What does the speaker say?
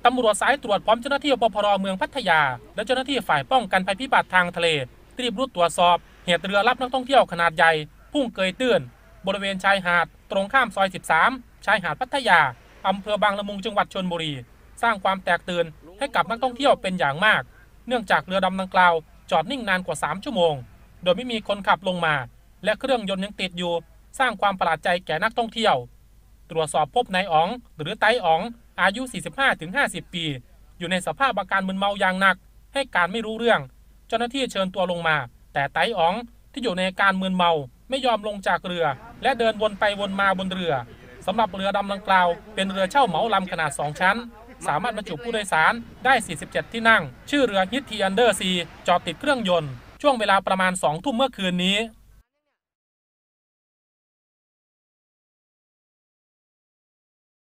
ตำรวจสายตรวจพร้อมเจ้าหน้าที่ปภรเมืองพัทยาและเจ้าหน้าที่ฝ่ายป้องกันภัยพิบัติทางทะเลรีบรุดตรวจสอบเหตุเรือรับนักท่องเที่ยวขนาดใหญ่พุ่งเกยตื้นบริเวณชายหาดตรงข้ามซอย 13 ชายหาดพัทยาอำเภอบางละมุงจังหวัดชลบุรีสร้างความแตกตื่นให้กับนักท่องเที่ยวเป็นอย่างมากเนื่องจากเรือดำดังกล่าวจอดนิ่งนานกว่า3 ชั่วโมงโดยไม่มีคนขับลงมาและเครื่องยนต์ยังติดอยู่สร้างความประหลาดใจแก่นักท่องเที่ยวตรวจสอบพบนายอ๋องหรือไต้อ๋องอายุ 45-50 ปีอยู่ในสภาพอาการมึนเมาอย่างหนักให้การไม่รู้เรื่องเจ้าหน้าที่เชิญตัวลงมาแต่ไต้อ๋องที่อยู่ในอาการมึนเมาไม่ยอมลงจากเรือและเดินวนไปวนมาบนเรือสำหรับเรือดำดังกล่าวเป็นเรือเช่าเหมาลำขนาด2 ชั้นสามารถบรรจุผู้โดยสารได้ 47 ที่นั่งชื่อเรือฮิตทีอันเดอร์ซีจอดติดเครื่องยนต์ช่วงเวลาประมาณ 2 ทุ่มเมื่อคืนนี้